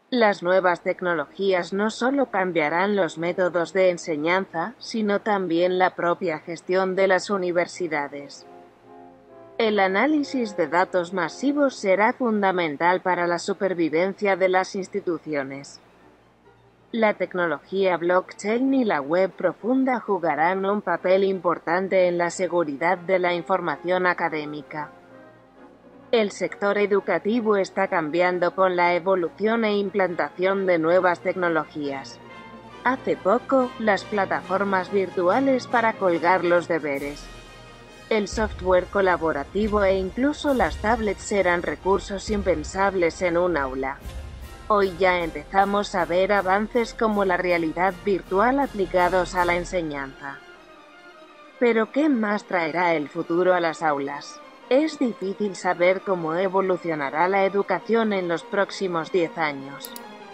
Las nuevas tecnologías no solo cambiarán los métodos de enseñanza, sino también la propia gestión de las universidades. El análisis de datos masivos será fundamental para la supervivencia de las instituciones. La tecnología blockchain y la web profunda jugarán un papel importante en la seguridad de la información académica. El sector educativo está cambiando con la evolución e implantación de nuevas tecnologías. Hace poco, las plataformas virtuales para colgar los deberes, el software colaborativo e incluso las tablets eran recursos impensables en un aula. Hoy ya empezamos a ver avances como la realidad virtual aplicados a la enseñanza. Pero ¿qué más traerá el futuro a las aulas? Es difícil saber cómo evolucionará la educación en los próximos 10 años.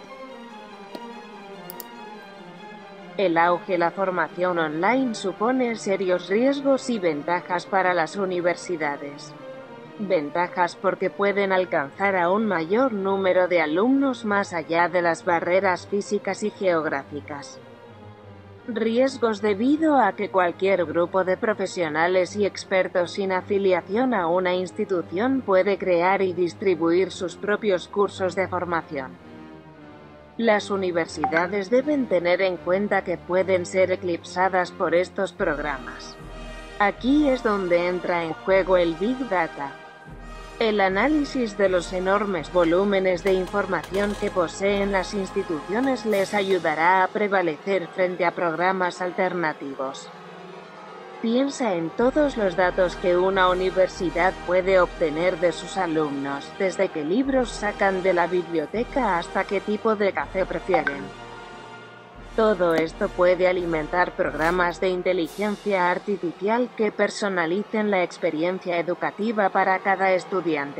El auge de la formación online supone serios riesgos y ventajas para las universidades. Ventajas porque pueden alcanzar a un mayor número de alumnos más allá de las barreras físicas y geográficas. Riesgos debido a que cualquier grupo de profesionales y expertos sin afiliación a una institución puede crear y distribuir sus propios cursos de formación. Las universidades deben tener en cuenta que pueden ser eclipsadas por estos programas. Aquí es donde entra en juego el Big Data. El análisis de los enormes volúmenes de información que poseen las instituciones les ayudará a prevalecer frente a programas alternativos. Piensa en todos los datos que una universidad puede obtener de sus alumnos, desde qué libros sacan de la biblioteca hasta qué tipo de café prefieren. Todo esto puede alimentar programas de inteligencia artificial que personalicen la experiencia educativa para cada estudiante.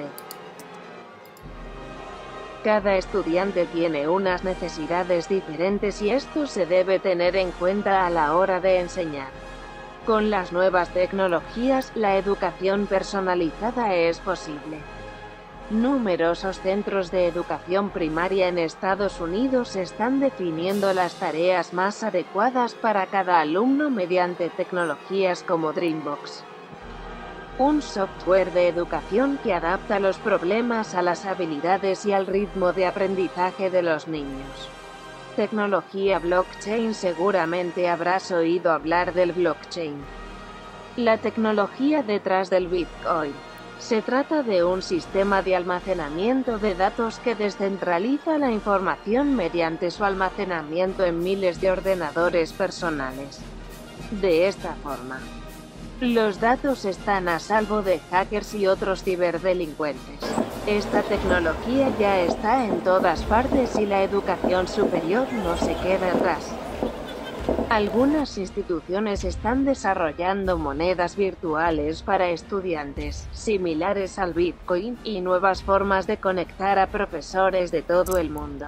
Cada estudiante tiene unas necesidades diferentes y esto se debe tener en cuenta a la hora de enseñar. Con las nuevas tecnologías, la educación personalizada es posible. Numerosos centros de educación primaria en Estados Unidos están definiendo las tareas más adecuadas para cada alumno mediante tecnologías como Dreambox, un software de educación que adapta los problemas a las habilidades y al ritmo de aprendizaje de los niños. Tecnología blockchain. Seguramente habrás oído hablar del blockchain, la tecnología detrás del Bitcoin. Se trata de un sistema de almacenamiento de datos que descentraliza la información mediante su almacenamiento en miles de ordenadores personales. De esta forma, los datos están a salvo de hackers y otros ciberdelincuentes. Esta tecnología ya está en todas partes y la educación superior no se queda atrás. Algunas instituciones están desarrollando monedas virtuales para estudiantes, similares al Bitcoin, y nuevas formas de conectar a profesores de todo el mundo.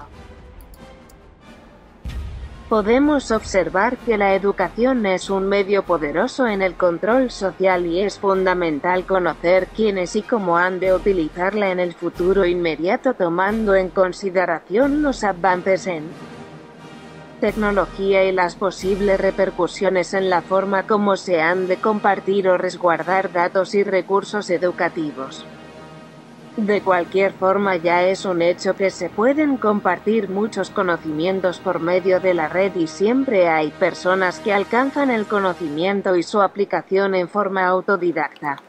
Podemos observar que la educación es un medio poderoso en el control social y es fundamental conocer quiénes y cómo han de utilizarla en el futuro inmediato, tomando en consideración los avances en tecnología y las posibles repercusiones en la forma como se han de compartir o resguardar datos y recursos educativos. De cualquier forma, ya es un hecho que se pueden compartir muchos conocimientos por medio de la red y siempre hay personas que alcanzan el conocimiento y su aplicación en forma autodidacta.